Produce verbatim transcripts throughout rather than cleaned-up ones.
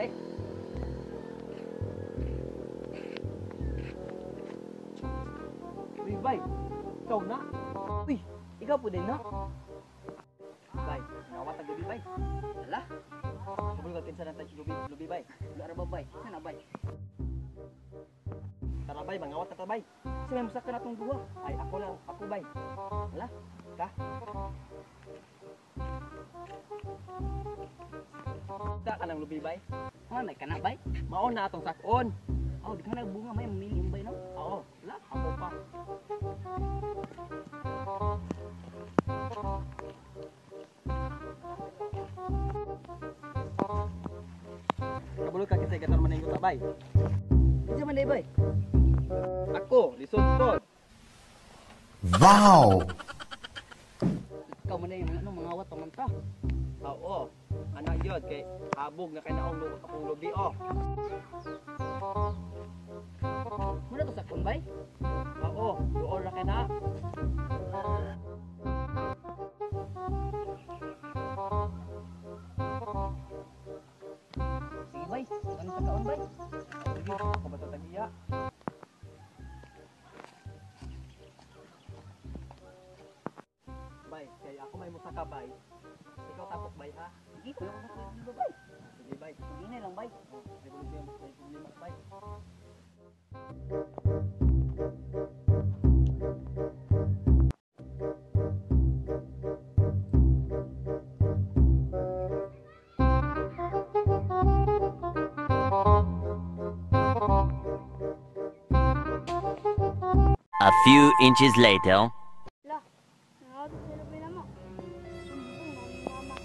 bay. Uy, bay. Ikaw na. Uy, ikaw po din, no? Bay, nawat ang lubi, bay. Ala? Kabul ka kinsa ng lubi, lubi, bay. Lara ba, bay? Sana, bay? Tara, bay, mangawat na ta, bay. Kasi may musak ka na itong duwa. Ay, ako lang, ako, bay. Ala? Ka? Da ka ng lubi, bay? Oh, may kana, bay? Maon na atong sakon. Oh, di ka na bunga, may mamili yung bay, no? Oo, ala, ako pa. Kabulot ka kinsa gatar man yung bay. Di man day, bay? Ako, lisod ko. Wow! Ikaw man yung ano, mga awat man ta. Oo, anak yun, kay habog na kinaong lugot akong lubi, oh. Muna to sakon, bay? Oo, doon na kina. Sige, bay. Ano sa kaon, bay? Sige, ako ba ito tagiya? Bay, kaya ako may musaka, bay. Ikaw tapok, bay, ha? Sige, kuya ko sa kuya, bay. Sige, bay. Sige na lang, bay. May problema, may problema, bay. A few inches later. Lah, nangaw sa lubi na mo. Sumbong na ni mama.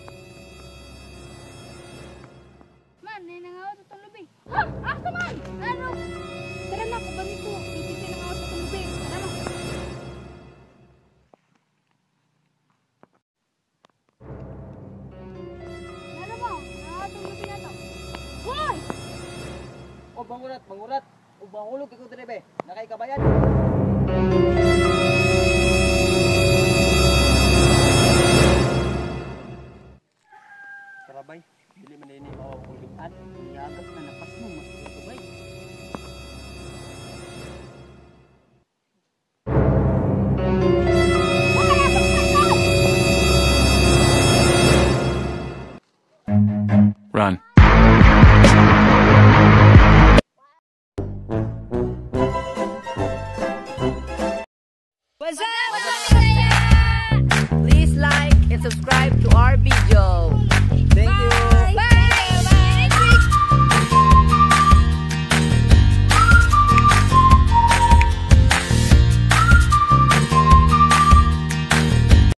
Man, may nangaw sa itong lubi. Ha? Asa man? Ano? Tara na, kubani ko. Hindi siya nangaw sa itong lubi. Tara na. Tara mo, nangaw sa lubi na to. Hoy! O, bangurat, bangurat. O, bangulog ikaw din, be. Nakay kabayan. Karabay, dili man ini mawag kulubin-an. Iyagas na napas mo, mas ito, bay. Run. What's up? Please like and subscribe to our video.